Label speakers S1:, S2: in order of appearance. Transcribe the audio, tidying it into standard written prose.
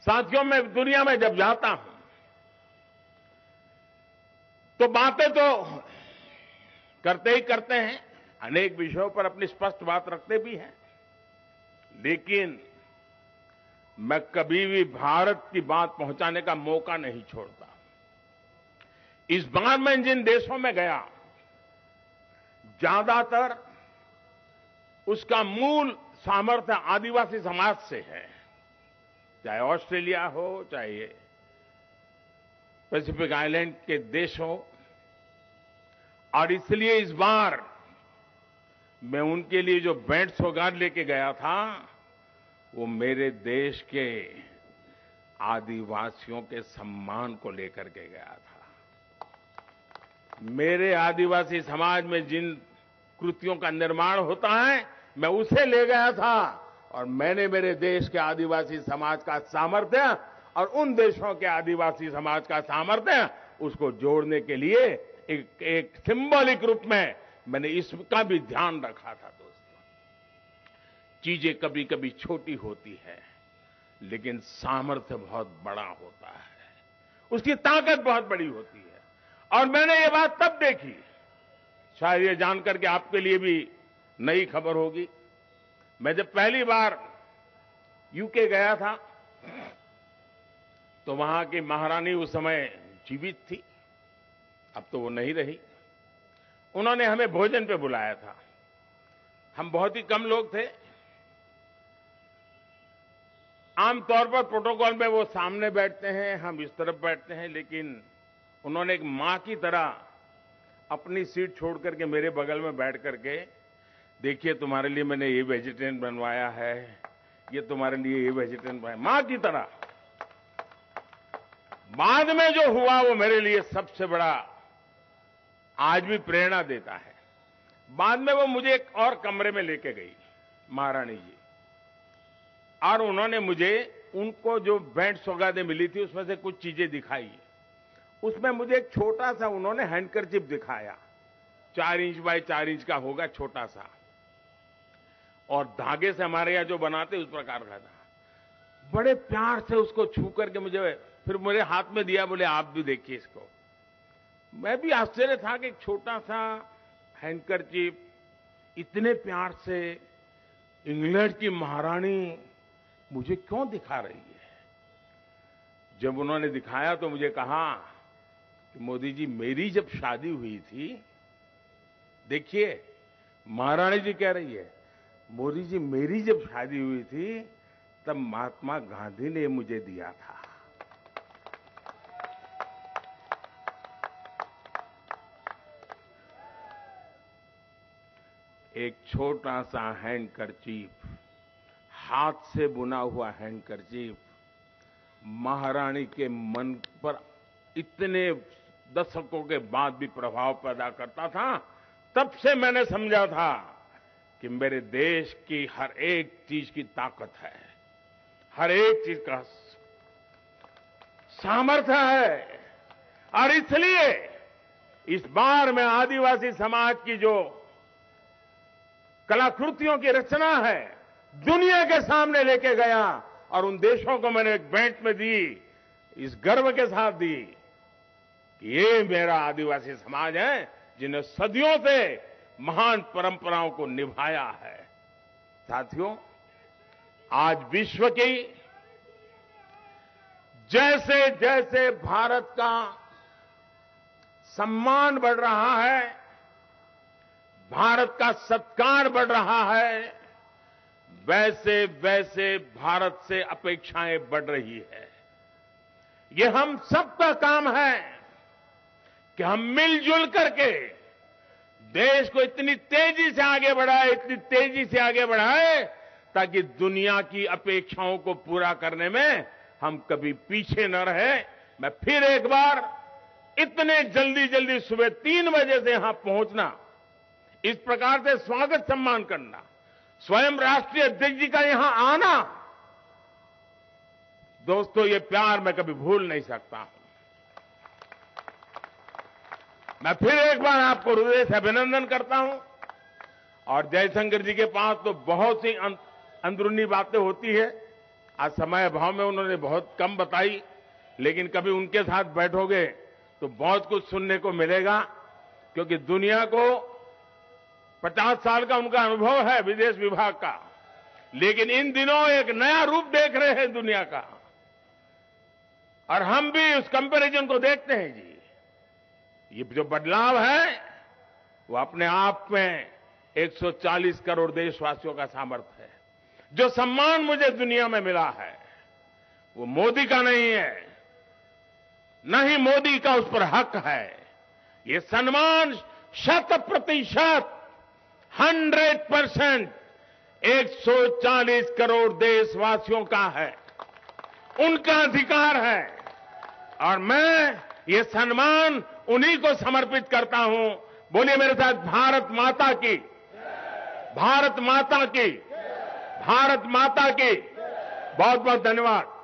S1: साथियों, मैं दुनिया में जब जाता हूं तो बातें तो करते ही करते हैं, अनेक विषयों पर अपनी स्पष्ट बात रखते भी हैं, लेकिन मैं कभी भी भारत की बात पहुंचाने का मौका नहीं छोड़ता। इस बार मैं जिन देशों में गया, ज्यादातर उसका मूल सामर्थ्य आदिवासी समाज से है, चाहे ऑस्ट्रेलिया हो, चाहे पैसिफिक आइलैंड के देश हो। और इसलिए इस बार मैं उनके लिए जो भेंट सौगात लेके गया था, वो मेरे देश के आदिवासियों के सम्मान को लेकर के गया था। मेरे आदिवासी समाज में जिन कृतियों का निर्माण होता है, मैं उसे ले गया था, और मैंने मेरे देश के आदिवासी समाज का सामर्थ्य और उन देशों के आदिवासी समाज का सामर्थ्य, उसको जोड़ने के लिए एक सिंबॉलिक रूप में मैंने इसका भी ध्यान रखा था। दोस्तों, चीजें कभी कभी छोटी होती है, लेकिन सामर्थ्य बहुत बड़ा होता है, उसकी ताकत बहुत बड़ी होती है। और मैंने ये बात तब देखी, शायद ये जानकर के आपके लिए भी नई खबर होगी। मैं जब पहली बार यूके गया था, तो वहां की महारानी उस समय जीवित थी, अब तो वो नहीं रही। उन्होंने हमें भोजन पे बुलाया था। हम बहुत ही कम लोग थे। आमतौर पर प्रोटोकॉल में वो सामने बैठते हैं, हम इस तरफ बैठते हैं, लेकिन उन्होंने एक मां की तरह अपनी सीट छोड़ करके मेरे बगल में बैठ करके, देखिए तुम्हारे लिए मैंने ये वेजिटेरियन बनवाया है, ये तुम्हारे लिए ये वेजिटेरियन बनवाया, मां की तरह। बाद में जो हुआ वो मेरे लिए सबसे बड़ा आज भी प्रेरणा देता है। बाद में वो मुझे एक और कमरे में लेके गई महारानी जी, और उन्होंने मुझे उनको जो भेंट सौगातें मिली थी उसमें से कुछ चीजें दिखाई। उसमें मुझे एक छोटा सा उन्होंने हैंडकरचिप दिखाया, 4 इंच बाय 4 इंच का होगा, छोटा सा, और धागे से हमारे यहां जो बनाते उस प्रकार का था। बड़े प्यार से उसको छू करके मुझे फिर मेरे हाथ में दिया, बोले आप भी देखिए इसको। मैं भी आश्चर्य था कि एक छोटा सा हैंडकरचिप इतने प्यार से इंग्लैंड की महारानी मुझे क्यों दिखा रही है। जब उन्होंने दिखाया तो मुझे कहा कि मोदी जी, मेरी जब शादी हुई थी, देखिए महारानी जी कह रही है, मोदी जी मेरी जब शादी हुई थी तब महात्मा गांधी ने मुझे दिया था। एक छोटा सा हैंडकरचीफ, हाथ से बुना हुआ हैंडकरचीफ, महारानी के मन पर इतने दशकों के बाद भी प्रभाव पैदा करता था। तब से मैंने समझा था कि मेरे देश की हर एक चीज की ताकत है, हर एक चीज का सामर्थ्य है। और इसलिए इस बार मैं आदिवासी समाज की जो कलाकृतियों की रचना है, दुनिया के सामने लेके गया, और उन देशों को मैंने एक भेंट में दी, इस गर्व के साथ दी कि ये मेरा आदिवासी समाज है जिन्हें सदियों से महान परंपराओं को निभाया है। साथियों, आज विश्व की जैसे जैसे भारत का सम्मान बढ़ रहा है, भारत का सत्कार बढ़ रहा है, वैसे वैसे भारत से अपेक्षाएं बढ़ रही है। ये हम सबका काम है कि हम मिलजुल करके देश को इतनी तेजी से आगे बढ़ाए, इतनी तेजी से आगे बढ़ाए, ताकि दुनिया की अपेक्षाओं को पूरा करने में हम कभी पीछे न रहे। मैं फिर एक बार इतने जल्दी जल्दी सुबह 3 बजे से यहां पहुंचना, इस प्रकार से स्वागत सम्मान करना, स्वयं राष्ट्रीय अध्यक्ष जी का यहां आना, दोस्तों ये प्यार मैं कभी भूल नहीं सकता हूं। मैं फिर एक बार आपको हृदय से अभिनंदन करता हूं। और जयशंकर जी के पास तो बहुत सी अंदरूनी बातें होती है, आज समय अभाव में उन्होंने बहुत कम बताई, लेकिन कभी उनके साथ बैठोगे तो बहुत कुछ सुनने को मिलेगा, क्योंकि दुनिया को 50 साल का उनका अनुभव है विदेश विभाग का, लेकिन इन दिनों एक नया रूप देख रहे हैं दुनिया का, और हम भी उस कंपैरिजन को देखते हैं जी। ये जो बदलाव है वो अपने आप में 140 करोड़ देशवासियों का सामर्थ्य है। जो सम्मान मुझे दुनिया में मिला है वो मोदी का नहीं है, न ही मोदी का उस पर हक है। ये सम्मान 100%, 100% 140 करोड़ देशवासियों का है, उनका अधिकार है, और मैं ये सम्मान उन्हीं को समर्पित करता हूं। बोलिए मेरे साथ, भारत माता की, भारत माता की, भारत माता की। बहुत बहुत धन्यवाद।